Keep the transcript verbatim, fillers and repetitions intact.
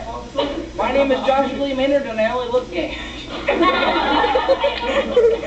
My name is Joshua Lee Maynard, and I only look gay.